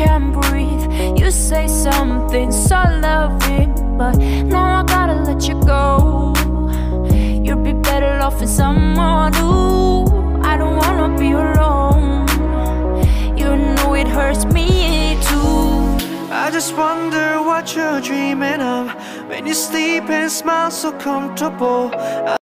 can't breathe. You say something so loving, but now I gotta let you go. You'd be better off with someone new. I don't wanna be alone. You know it hurts me too. I just wonder what you're dreaming of when you sleep and smile so comfortable.